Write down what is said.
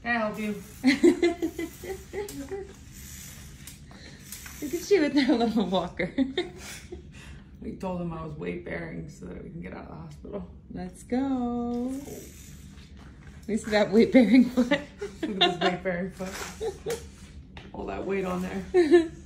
Can I help you? Look at you with that little walker. We told him I was weight bearing so that we can get out of the hospital. Let's go. At least that weight bearing foot. Look at this weight bearing foot. All that weight on there.